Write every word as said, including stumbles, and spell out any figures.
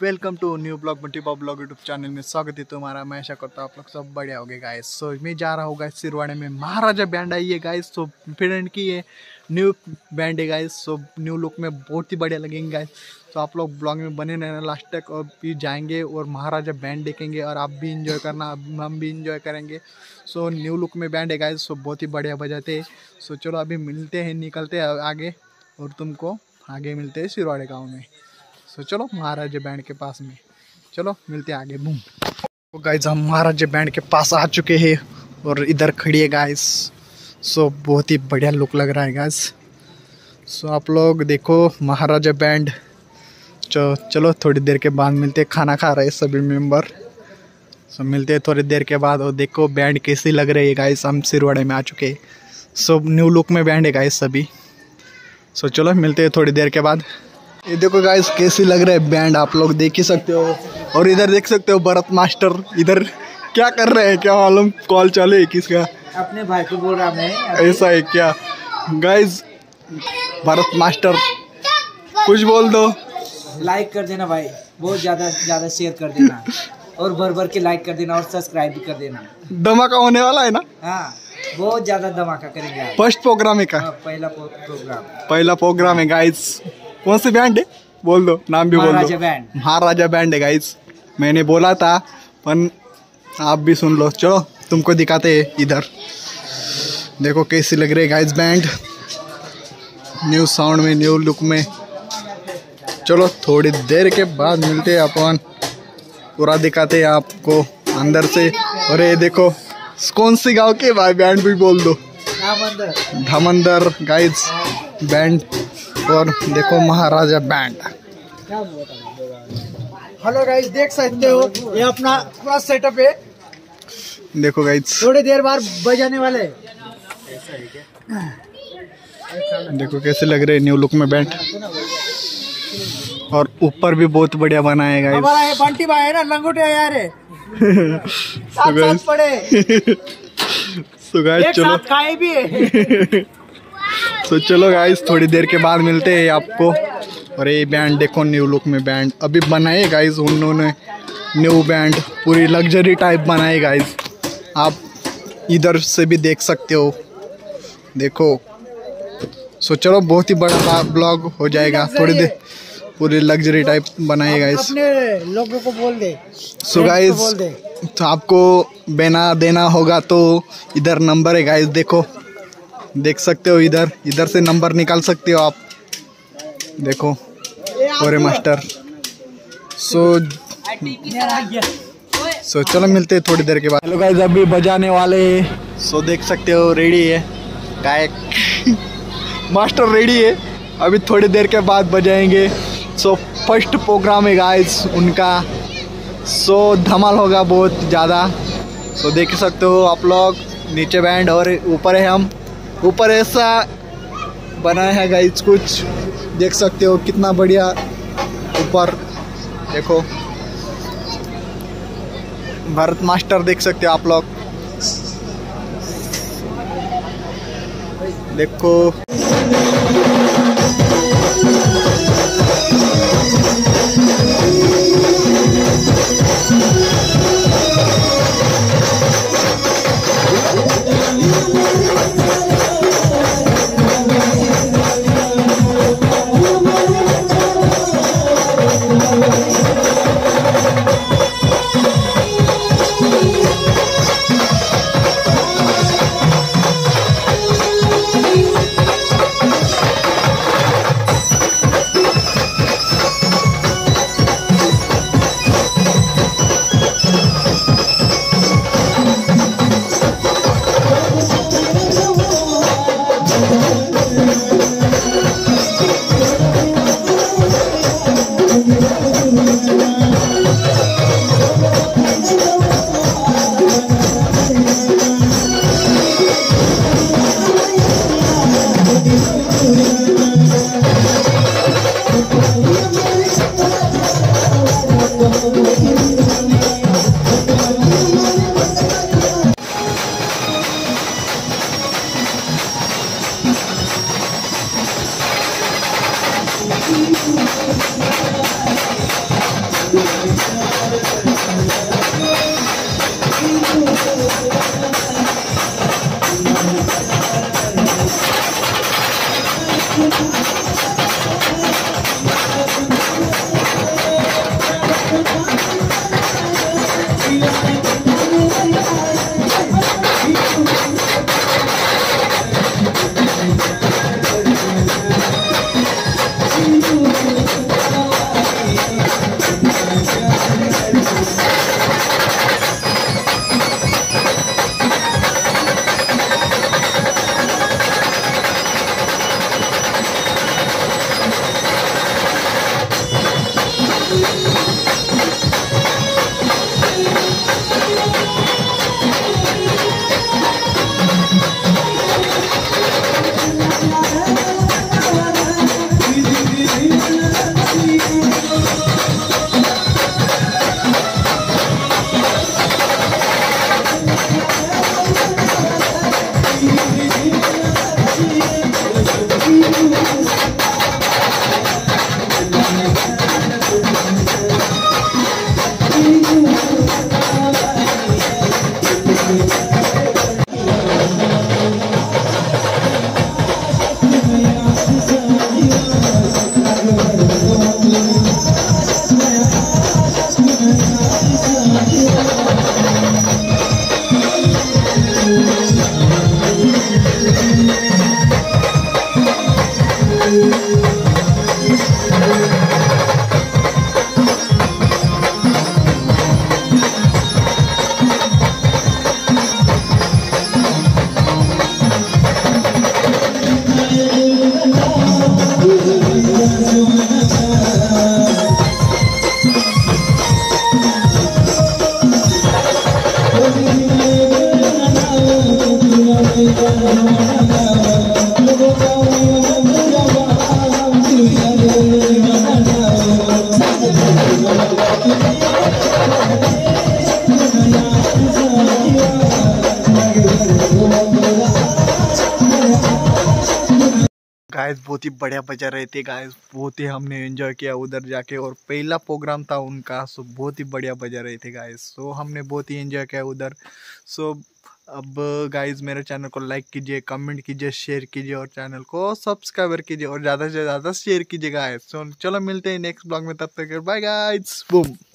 Welcome to new blog बंटीबा blog YouTube channel में स्वागत है तुम्हारा। मैं आशा करता हूँ आप लोग सब बढ़िया हो गए गाइस। सो मैं जा रहा हूँ गाइस सिरवाड़े में, महाराजा बैंड आई है गाइस। सो फ्रेंड की ये न्यू बैंड है गाइस। सो न्यू लुक में बहुत ही बढ़िया लगेंगे गाइस। तो आप लोग ब्लॉग में बने रहना लास्ट तक, और भी जाएंगे और महाराजा बैंड देखेंगे और आप भी इंजॉय करना, हम भी इंजॉय करेंगे। सो न्यू लुक में बैंड है गाइस। सो बहुत ही बढ़िया बजाते हैं। सो चलो अभी मिलते हैं, निकलते हैं आगे और तुमको आगे मिलते हैं सिरवाड़े गाँव में। सो चलो महाराजा बैंड के पास में, चलो मिलते हैं आगे। बूम। तो गाइस हम महाराजा बैंड के पास आ चुके हैं और इधर खड़ी है गाइस। सो बहुत ही बढ़िया लुक लग रहा है गाइस। सो आप लोग देखो महाराजा बैंड। चलो चलो थोड़ी देर के बाद मिलते हैं, खाना खा रहे हैं सभी मेंबर। सो मिलते हैं थोड़ी देर के बाद। और देखो बैंड कैसी लग रही है गाइस, हम सिरवाड़े में आ चुके हैं। सो न्यू लुक में बैंड है गाइस सभी। सो चलो मिलते हैं थोड़ी देर के बाद। ये देखो गाइस कैसी लग रहा है बैंड, आप लोग देख ही सकते हो। और इधर देख सकते हो भरत मास्टर इधर क्या कर रहे हैं, क्या मालूम कॉल चालू है किसका, अपने भाई को बोल रहा मैं। ऐसा है क्या गाइस? भरत मास्टर कुछ बोल दो। लाइक कर देना भाई, बहुत ज्यादा ज्यादा शेयर कर देना और भर भर के लाइक कर देना और सब्सक्राइब भी कर देना। धमाका होने वाला है ना? हाँ बहुत ज्यादा धमाका करेंगे। फर्स्ट प्रोग्राम है का? हाँ, पहला प्रोग्राम पहला प्रोग्राम है गाइस। कौन सी बैंड है बोल दो, नाम भी बोल दो। महाराजा बैंड। महाराजा बैंड है गाइस। मैंने बोला था पर आप भी सुन लो। चलो तुमको दिखाते हैं इधर, देखो कैसी लग रही है गाइस बैंड, न्यू साउंड में, न्यू लुक में। चलो थोड़ी देर के बाद मिलते हैं अपन, पूरा दिखाते हैं आपको अंदर से। और ये देखो कौन सी गांव के भाई बैंड भी बोल दो। धामंदर धामंदर गाइस बैंड। और देखो महाराजा बैंड। हेलो गाइस, देख सकते हो ये अपना पूरा सेटअप है। देखो गाइस थोड़ी देर बाद बजाने वाले। देखो कैसे लग रहे न्यू लुक में बैंड। और ऊपर भी बहुत बढ़िया बना है गाइस। हमारा ये बंटी भाई है ना, लंगोटे यार है। साथ साथ पड़े। सो गाइस चलो खाए भी है। तो चलो गाइस थोड़ी देर के बाद मिलते हैं आपको। और ये बैंड देखो न्यू लुक में बैंड अभी बनाए गाइस उन्होंने, न्यू बैंड पूरी लग्जरी टाइप बनाए गाइस। आप इधर से भी देख सकते हो, देखो। सो चलो बहुत ही बड़ा ब्लॉग हो जाएगा, थोड़ी देर पूरी लग्जरी टाइप बनाए गाइस। अपने लोगों को बोल दे। सो गाइस तो आपको बेना देना होगा तो इधर नंबर है गाइस, देखो देख सकते हो। इधर इधर से नंबर निकाल सकते हो आप, देखो और मास्टर। सो सो चलो मिलते हैं थोड़ी देर के बाद। हेलो गाइस अभी बजाने वाले हैं। सो देख सकते हो रेडी है गायक मास्टर रेडी है, अभी थोड़ी देर के बाद बजाएंगे। सो फर्स्ट प्रोग्राम है गाइस उनका। सो धमाल होगा बहुत ज़्यादा। सो देख सकते हो आप लोग, नीचे बैंड और ऊपर है हम। ऊपर ऐसा बनाया है गाइस, कुछ देख सकते हो कितना बढ़िया ऊपर। देखो भरत मास्टर देख सकते हो आप लोग, देखो। गाइस बहुत ही बढ़िया बजा रहे थे गाइस, बहुत ही हमने एंजॉय किया उधर जाके, और पहला प्रोग्राम था उनका, सो बहुत ही बढ़िया बजा रहे थे गाइस। सो हमने बहुत ही एंजॉय किया उधर। सो अब गाइस मेरे चैनल को लाइक कीजिए, कमेंट कीजिए, शेयर कीजिए और चैनल को सब्सक्राइबर कीजिए और ज़्यादा से ज़्यादा शेयर कीजिए गाइस। सो चलो मिलते हैं नेक्स्ट ब्लॉग में, तब तक बाय गाइस, बूम।